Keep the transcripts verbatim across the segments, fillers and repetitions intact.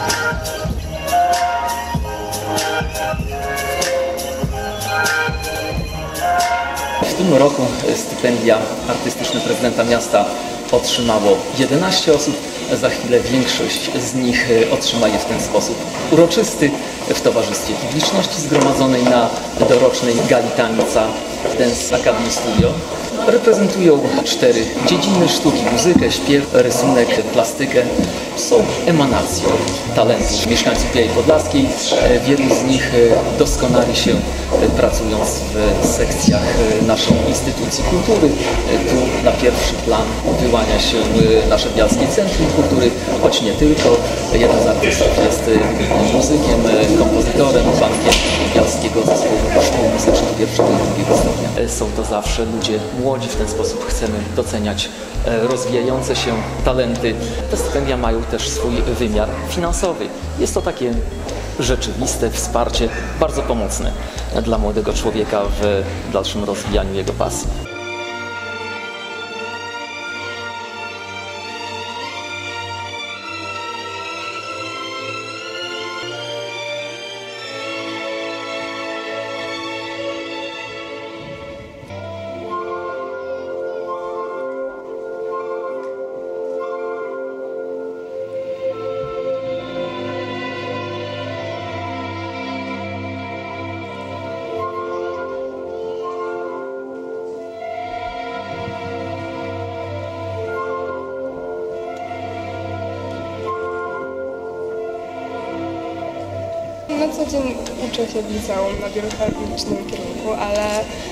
W tym roku stypendia artystyczne prezydenta miasta otrzymało jedenaście osób. Za chwilę większość z nich otrzyma je w ten sposób uroczysty w towarzystwie publiczności zgromadzonej na dorocznej gali tańca Dance Academy Studio. Reprezentują cztery dziedziny: sztuki, muzykę, śpiew, rysunek, plastykę. Są emanacją talentów mieszkańców Białej Podlaskiej. Wielu z nich doskonali się pracując w sekcjach naszej instytucji kultury. Tu na pierwszy plan wyłania się nasze Bielskie Centrum Kultury, choć nie tylko. Jeden z artystów jest wybitnym muzykiem, kompozytorem, członkiem Bielskiego Zespołu Szkół Muzycznych pierwszego i drugiego stopnia. Są to zawsze ludzie młodzi, w ten sposób chcemy doceniać rozwijające się talenty. Te stypendia mają też swój wymiar finansowy. Jest to takie rzeczywiste wsparcie, bardzo pomocne dla młodego człowieka w dalszym rozwijaniu jego pasji. Na co dzień uczę się w liceum na biochemicznym kierunku, ale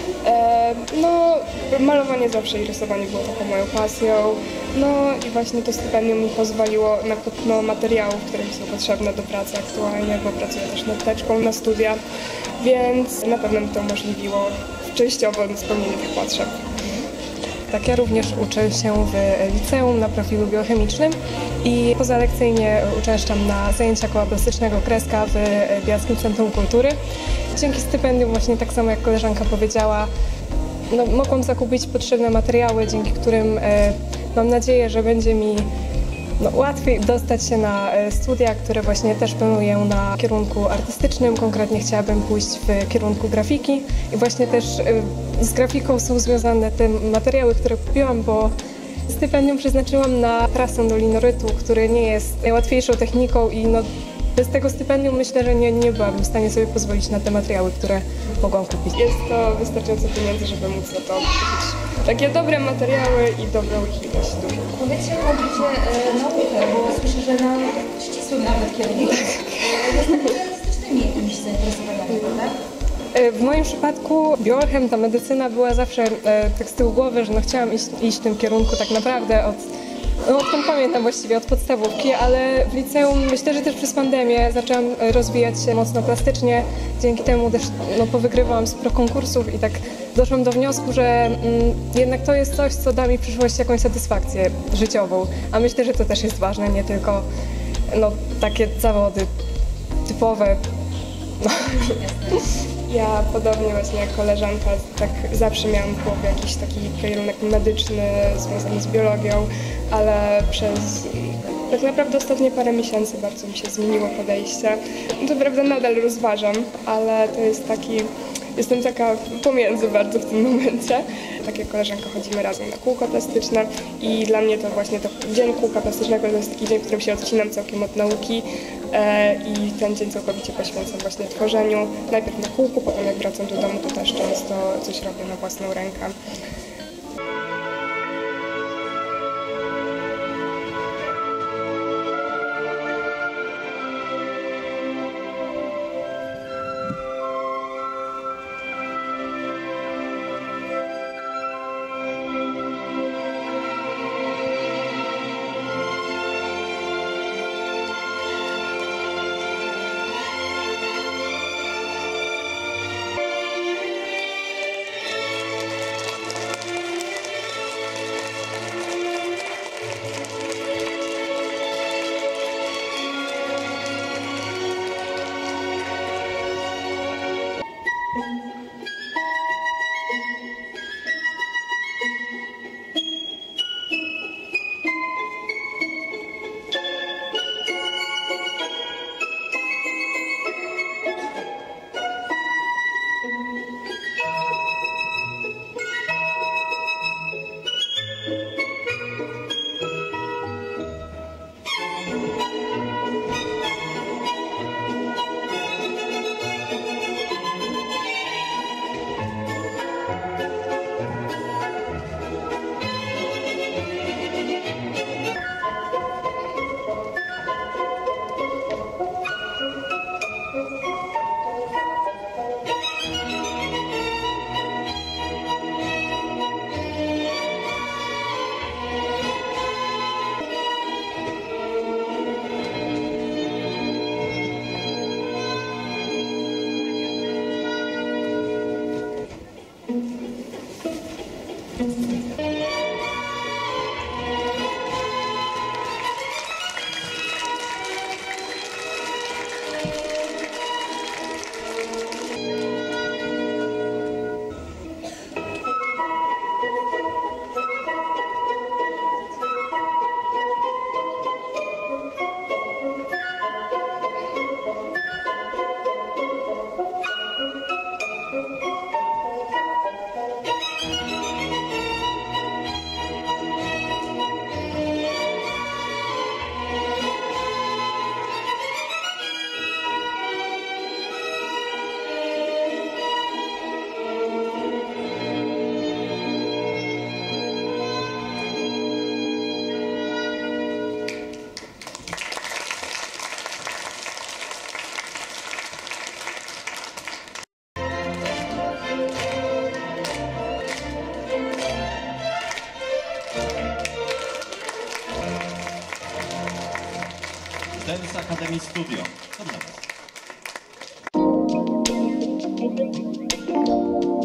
e, no, malowanie zawsze i rysowanie było taką moją pasją. No i właśnie to stypendium mi pozwoliło na kupno materiałów, które mi są potrzebne do pracy aktualnie, bo pracuję też nad teczką na studia, więc na pewno mi to umożliwiło częściowo spełnienie tych potrzeb. Tak, ja również uczę się w liceum na profilu biochemicznym i pozalekcyjnie uczęszczam na zajęcia koła plastycznego Kreska w Bielskim Centrum Kultury. Dzięki stypendium, właśnie tak samo jak koleżanka powiedziała, no, mogłam zakupić potrzebne materiały, dzięki którym e, mam nadzieję, że będzie mi no, łatwiej dostać się na studia, które właśnie też planuję na kierunku artystycznym. Konkretnie chciałabym pójść w kierunku grafiki i właśnie też z grafiką są związane te materiały, które kupiłam, bo stypendium przeznaczyłam na prasę do linorytu, który nie jest najłatwiejszą techniką i no, bez tego stypendium myślę, że nie, nie byłabym w stanie sobie pozwolić na te materiały, które mogłam kupić. Jest to wystarczająco pieniędzy, żeby móc za to kupić takie dobre materiały i dobrą ich ilość dużą. Powiedzcie o odbycie e, naukę, bo słyszę, że na ścisłym nawet kierunku. Tak. Artystycznymi jakimiś zainteresowaniami, prawda? W moim przypadku biochem, ta medycyna była zawsze e, tak z tyłu głowy, że no chciałam iść, iść w tym kierunku tak naprawdę od, no odkąd pamiętam właściwie, od podstawówki, ale w liceum myślę, że też przez pandemię zaczęłam rozwijać się mocno plastycznie. Dzięki temu też no, powygrywałam sporo konkursów i tak doszłam do wniosku, że mm, jednak to jest coś, co da mi w przyszłości jakąś satysfakcję życiową, a myślę, że to też jest ważne, nie tylko no, takie zawody typowe. No. Ja podobnie właśnie jak koleżanka tak zawsze miałam w głowie jakiś taki kierunek medyczny związany z biologią, ale przez tak naprawdę ostatnie parę miesięcy bardzo mi się zmieniło podejście. No to prawda nadal rozważam, ale to jest taki, jestem taka pomiędzy bardzo w tym momencie. Tak jak koleżanka chodzimy razem na kółko plastyczne i dla mnie to właśnie to dzień kółka plastycznego to jest taki dzień, w którym się odcinam całkiem od nauki e, i ten dzień całkowicie poświęcam właśnie tworzeniu. Najpierw na kółku, potem jak wracam do domu, to też często coś robię na własną rękę. Dance Academy Studio. To dla Was.